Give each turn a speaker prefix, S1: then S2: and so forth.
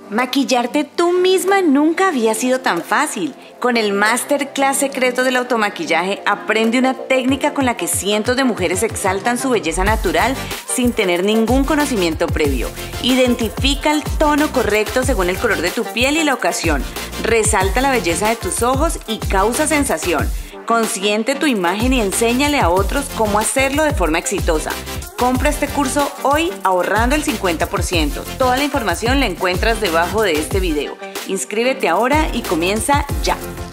S1: Maquillarte tú misma nunca había sido tan fácil. Con el Masterclass Secretos del Automaquillaje aprende una técnica con la que cientos de mujeres exaltan su belleza natural sin tener ningún conocimiento previo. Identifica el tono correcto según el color de tu piel y la ocasión. Resalta la belleza de tus ojos y causa sensación. Consiente tu imagen y enséñale a otros cómo hacerlo de forma exitosa. Compra este curso hoy ahorrando el 50%. Toda la información la encuentras debajo de este video. Inscríbete ahora y comienza ya.